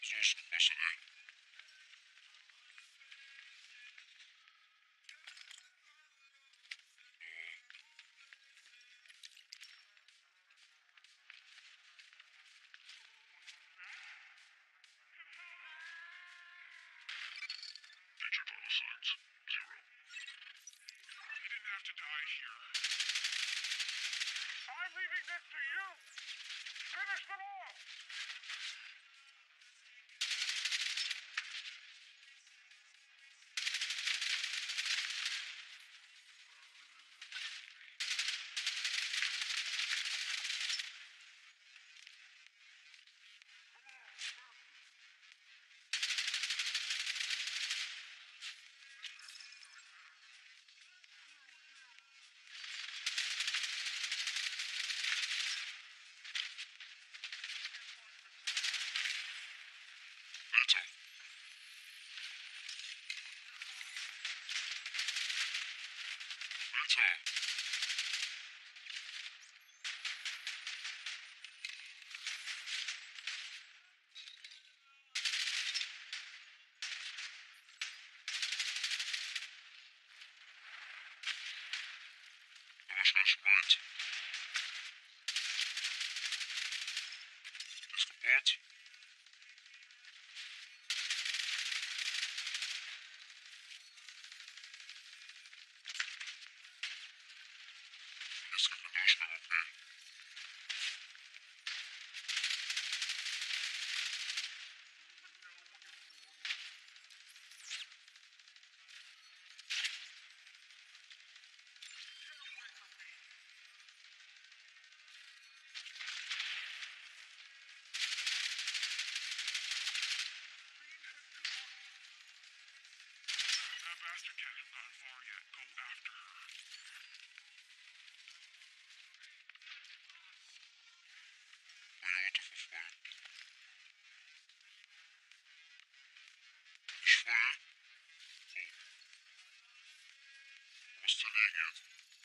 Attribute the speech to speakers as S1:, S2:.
S1: sowas gekostet, ey. Agent Vital Signs, 0.
S2: He didn't have to die here. I'm leaving this to you! Finish them off!
S1: Alter. Alter. Aber ich gar nicht gemeint. Ist kaputt. Hier ist gar kein Durchgang, okay.
S2: That bastard can't have gone far yet. Go after her.
S1: Coyote verfolgt. Ich folge. Oh. Wo ist der Legen jetzt?